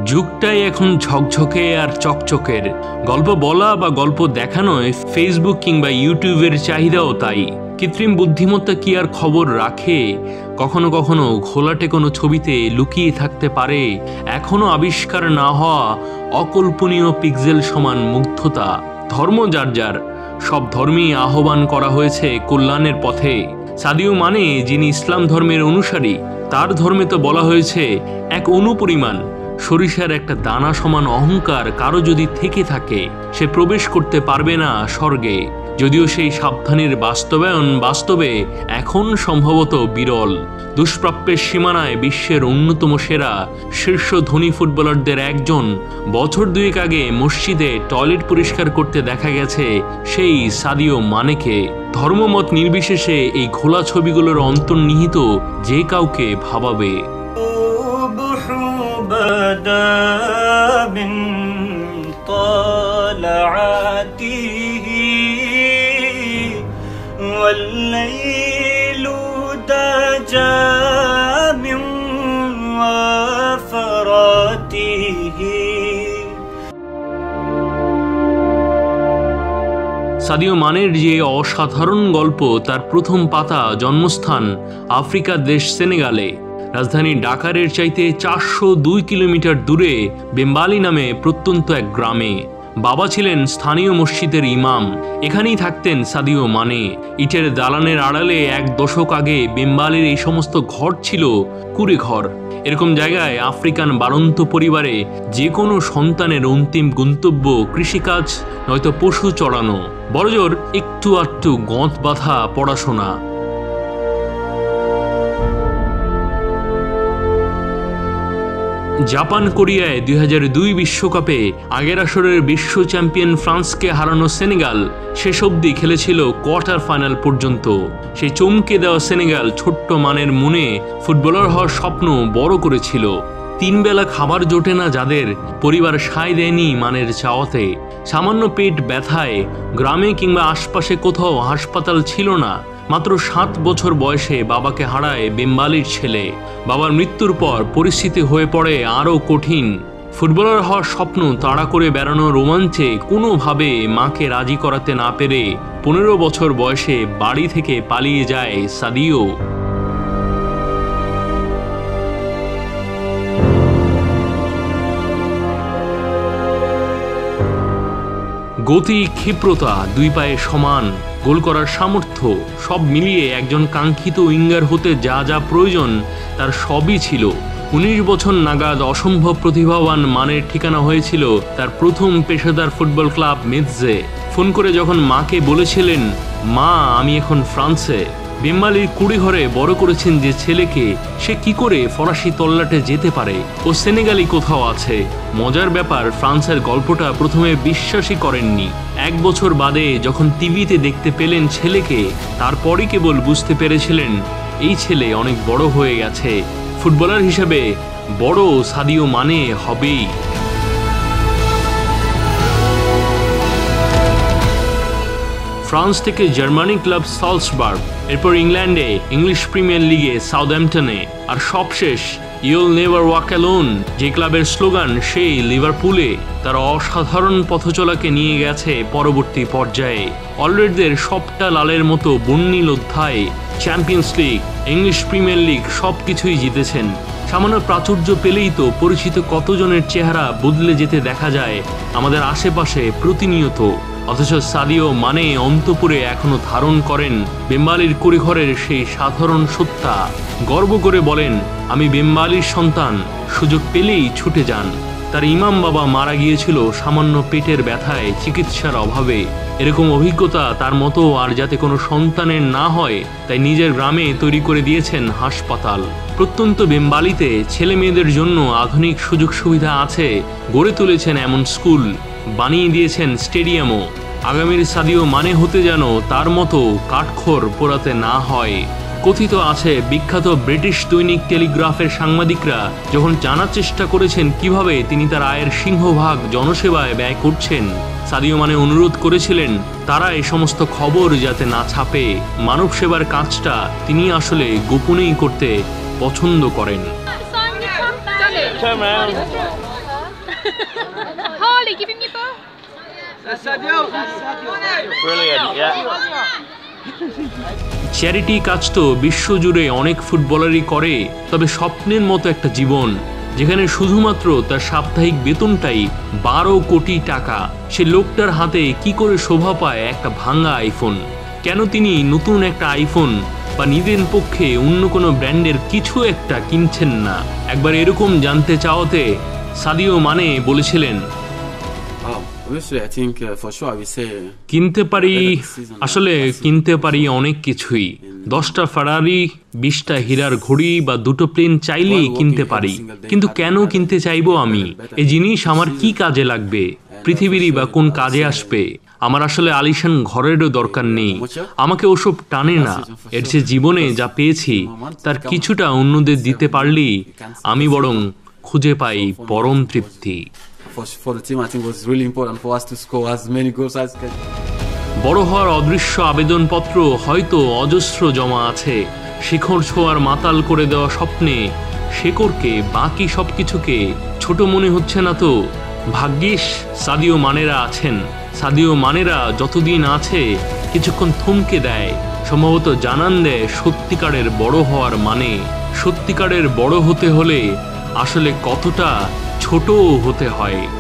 যুগটাই এখন ঝকঝকে আর চকচকের। গল্প বলা বা গল্প দেখানোয় ফেসবুক কিংবা ইউটিউবের চাহিদাও তাই। কৃত্রিম বুদ্ধিমত্তা কি আর খবর রাখে? কখনো কখনো ঘোলাটে কোনো ছবিতে লুকিয়ে থাকতে পারে এখনো আবিষ্কার না হওয়া অকল্পনীয় পিক্সেল সমান মুগ্ধতা। ধর্ম যার যার, সব ধর্মই আহ্বান করা হয়েছে কল্যাণের পথে। সাদিও মানে যিনি ইসলাম ধর্মের অনুসারী, তার ধর্মে তো বলা হয়েছে এক অনুপরিমাণ সরিষার একটা দানা সমান অহংকার কারো যদি থেকে থাকে সে প্রবেশ করতে পারবে না স্বর্গে। যদিও সেই সাবধানের বাস্তবায়ন বাস্তবে এখন সম্ভবত বিরল। দুষ্প্রাপ্যের সীমানায় বিশ্বের অন্যতম সেরা শীর্ষ ধনী ফুটবলারদের একজন বছর দুয়েক আগে মসজিদে টয়লেট পরিষ্কার করতে দেখা গেছে সেই সাদিও মানেকে। ধর্মমত নির্বিশেষে এই ঘোলা ছবিগুলোর অন্তর্নিহিত যে কাউকে ভাবাবে। والليل دجى من وفراته। সাদিও মানের যে অসাধারণ গল্প, তার প্রথম পাতা জন্মস্থান আফ্রিকার দেশ সেনেগালে। রাজধানী ডাকারের চাইতে 402 কিলোমিটার দূরে বেম্বালি নামে প্রত্যন্ত এক গ্রামে। বাবা ছিলেন স্থানীয় মসজিদের ইমাম। এখানেই থাকতেন সাদিও মানে। ইটের দালানের আড়ালে এক দশক আগে বেম্বালির এই সমস্ত ঘর ছিল কুড়ে ঘর। এরকম জায়গায় আফ্রিকান বাড়ন্ত পরিবারে যে কোনো সন্তানের অন্তিম গন্তব্য কৃষিকাজ নয়তো পশু চড়ানো, বড়জোর একটু আধটু গঁত বাঁধা পড়াশোনা। জাপান কোরিয়ায় 2002 বিশ্বকাপে আগের আসরের বিশ্ব চ্যাম্পিয়ন ফ্রান্সকে হারানো সেনেগাল শেষ অবধি খেলেছিল কোয়ার্টার ফাইনাল পর্যন্ত। সেই চমকে দেওয়া সেনেগাল ছোট্ট মানের মনে ফুটবলার হওয়ার স্বপ্ন বড় করেছিল। 3 বেলা খাবার জোটে না যাদের, পরিবার সায় দেয়নি মানের চাওয়াতে। সামান্য পেট ব্যথায় গ্রামে কিংবা আশপাশে কোথাও হাসপাতাল ছিল না। মাত্র 7 বছর বয়সে বাবাকে হারায় বেম্বালির ছেলে। বাবার মৃত্যুর পর পরিস্থিতি হয়ে পড়ে আরও কঠিন। ফুটবলার হওয়ার স্বপ্ন তাড়া করে বেড়ানোর রোমাঞ্চে কোনোভাবে মাকে রাজি করাতে না পেরে 15 বছর বয়সে বাড়ি থেকে পালিয়ে যায় সাদিও। গতি, ক্ষিপ্রতা, 2 পায়ে সমান, গোল করার সামর্থ্য, সব মিলিয়ে একজন কাঙ্ক্ষিত উইঙ্গার হতে যা যা প্রয়োজন তার সবই ছিল। 19 বছর নাগাদ অসম্ভব প্রতিভাবান মানের ঠিকানা হয়েছিল তার প্রথম পেশাদার ফুটবল ক্লাব মেৎজে। ফোন করে যখন মাকে বলেছিলেন, মা আমি এখন ফ্রান্সে। বেম্বালির কুড়ি ঘরে বড় করেছেন যে ছেলেকে, সে কি করে ফরাসি তল্লাটে যেতে পারে? ও সেনেগালি কোথাও আছে। মজার ব্যাপার, ফ্রান্সের গল্পটা প্রথমে বিশ্বাসই করেননি। 1 বছর বাদে যখন টিভিতে দেখতে পেলেন ছেলেকে, তারপরই কেবল বুঝতে পেরেছিলেন এই ছেলে অনেক বড় হয়ে গেছে। ফুটবলার হিসেবে বড় সাদিও মানে হবেই। ফ্রান্স থেকে জার্মানি ক্লাব সালসবার্গ, এরপর ইংল্যান্ডে ইংলিশ প্রিমিয়ার লিগে সাউথহ্যাম্পটনে, আর সবশেষ ইউল নেভার ওয়াক অ্যালোন, যে ক্লাবের স্লোগান সেই লিভারপুলে। তার অসাধারণ পথচলাকে নিয়ে গেছে পরবর্তী পর্যায়ে। অলরেডদের সবটা লালের মতো বর্ণিল অধ্যায়, champions league, English premier league সবকিছুই জিতেছেন। সামান্য প্রাচুর্য পেলেই তো পরিচিত কতজনের চেহারা বদলে যেতে দেখা যায় আমাদের আশেপাশে প্রতিনিয়ত। অথচ সাদিও মানে অন্তপুরে এখনো ধারণ করেন বেম্বালির কুড়িঘরের সেই সাধারণ সত্তা। গর্ব করে বলেন, আমি বেম্বালির সন্তান, সুযোগ পেলেই ছুটে যান। তার ইমাম বাবা মারা গিয়েছিল সামান্য পেটের ব্যথায় চিকিৎসার অভাবে। এরকম অভিজ্ঞতা তার মতো আর যাতে কোনো সন্তানের না হয় তাই নিজের গ্রামে তৈরি করে দিয়েছেন হাসপাতাল। প্রত্যন্ত বেম্বালিতে ছেলে মেয়েদের জন্য আধুনিক সুযোগ সুবিধা আছে, গড়ে তুলেছেন এমন স্কুল, বানিয়ে দিয়েছেন স্টেডিয়ামও। আগামীর সাদিও মানে হতে যেন তার মতো কাঠখড় পোড়াতে না হয়। কথিত আছে বিখ্যাত ব্রিটিশ দৈনিক টেলিগ্রাফের সাংবাদিকরা যখন জানার চেষ্টা করেছেন কিভাবে তিনি তার আয়ের সিংহভাগ জনসেবায় ব্যয় করছেন, সাদিও মানে অনুরোধ করেছিলেন তারা এই সমস্ত খবর যাতে না ছাপে। মানব সেবার কাজটা তিনি আসলে গোপনেই করতে পছন্দ করেন। Harley, give him your ball. Brilliant, yeah. Charity কাজ তো বিশ্বজুড়ে অনেক ফুটবলারই করে, তবে স্বপ্নের মতো একটা জীবন যেখানে শুধুমাত্র তার সাপ্তাহিক বেতনটাই 12 কোটি টাকা। সে লোকটার হাতে কি করে শোভা পায় একটা ভাঙা আইফোন? কেন তিনি নতুন একটা আইফোন বা নিজের পক্ষে অন্য কোনো ব্র্যান্ডের কিছু একটা কিনছেন না? একবার এরকম জানতে চাওয়াতে সাদিও মানে বলেছিলেন, Obviously, I think for sure I will say কিনতে পারি, আসলে কিনতে পারি অনেক কিছুই। 10টা ফারারি, 20টা হীরার ঘড়ি বা 2টো প্লেন চাইলেই কিনতে পারি, কিন্তু কেন কিনতে চাইবো আমি? এই জিনিস আমার কি কাজে লাগবে? পৃথিবীরই বা কোন কাজে আসবে? আমার আসলে আলিশান ঘরেরও দরকার নেই, আমাকে ওসব টানে না। এর যে জীবনে যা পেয়েছি তার কিছুটা অন্যদের দিতে পারলেই আমি বরং খুঁজে পাই পরম তৃপ্তি। for the team, I think it was really important for us to score as many goals as can. বড় হওয়ার অদৃশ্য আবেদনপত্র হয়তো অজস্র জমা আছে। শিখর ছোঁয়ার মাতাল করে দেওয়া স্বপ্নে শেকড়কে, বাকি সবকিছুকে ছোট মনে হচ্ছে না তো? ভাগ্যিস সাদিও মানেরা আছেন। সাদিও মানেরা যতদিন আছে কিছুক্ষণ থমকে দেয়, সম্ভবত জানান দেয় সত্যিকারের বড় হওয়ার মানে। সত্যিকারের বড় হতে হলে আসলে কতটা ছোটও হতে হয়।